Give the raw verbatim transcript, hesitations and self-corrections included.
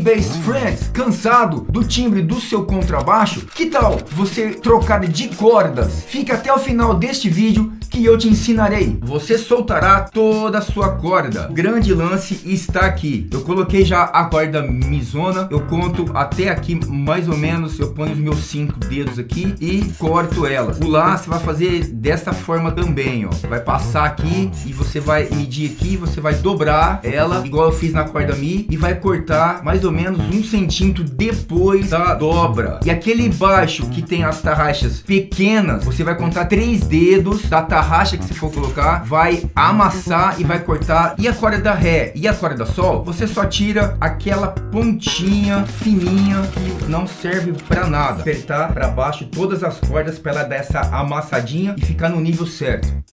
best friends, cansado do timbre do seu contrabaixo? Que tal você trocar de cordas? Fica até o final deste vídeo que eu te ensinarei. Você soltará toda a sua corda. O grande lance está aqui. Eu coloquei já a corda misona. Eu conto até aqui mais ou menos. Eu ponho os meus cinco dedos aqui e corto elas. O lá você vai fazer desta forma também, ó. Você vai passar aqui e você vai medir aqui. Você vai dobrar ela igual eu fiz na corda mi e vai cortar mais ou menos um centímetro depois da dobra. E aquele baixo que tem as tarraxas pequenas, você vai contar três dedos da tarraxa que você for colocar, vai amassar e vai cortar. E a corda da ré e a corda da sol, você só tira aquela pontinha fininha que não serve para nada. Apertar para baixo todas as cordas para ela dar essa amassadinha e ficar no nível certo.